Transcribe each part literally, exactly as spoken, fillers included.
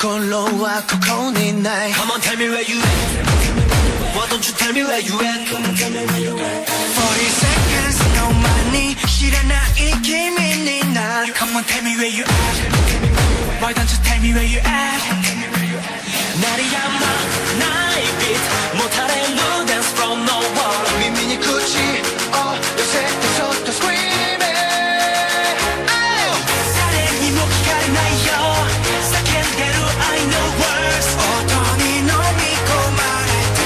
心はここにない Come on tell me where you at Why don't you tell me where you at forty secondsの前に知らない君になる Come on tell me where you at Why don't you tell me where you at 鳴りやまないビートもたれる Dance from no wall 耳に口を寄せてそっと Screaming 誰にも聞かれないよ叫んでる I know words 音に飲み込まれて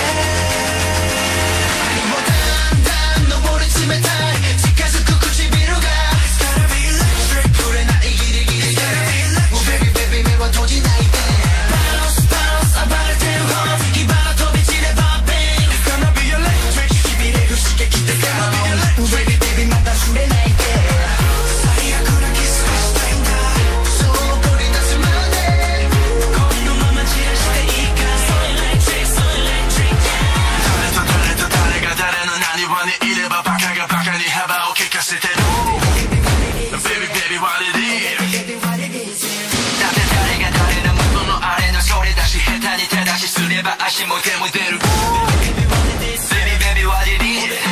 もうだんだん上り詰めたい近づく唇が It's gotta be electric 触れないギリギリで It's gotta be electric Baby baby 目は閉じないで Bounce bounce 暴れてる方火花飛び散れば Bang It's gonna be electric しびれる刺激で It's gonna be electric Baby baby また触れないで最悪なキスがしたいんだそう送り出すまでこのまま散らしていいか So electric So electric 誰と誰と誰が誰の何話にいればバカがバカに幅を利かせてる Baby baby what it is だって誰が誰の元のあれのそれだし下手に手出しすれば足も手も出る Baby baby what it is